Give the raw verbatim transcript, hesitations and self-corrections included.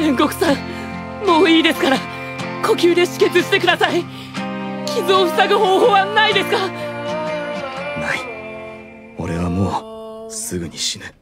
煉獄さん、もういいですから呼吸で止血してください。傷を塞ぐ方法はないですか？ ない。俺はもうすぐに死ぬ。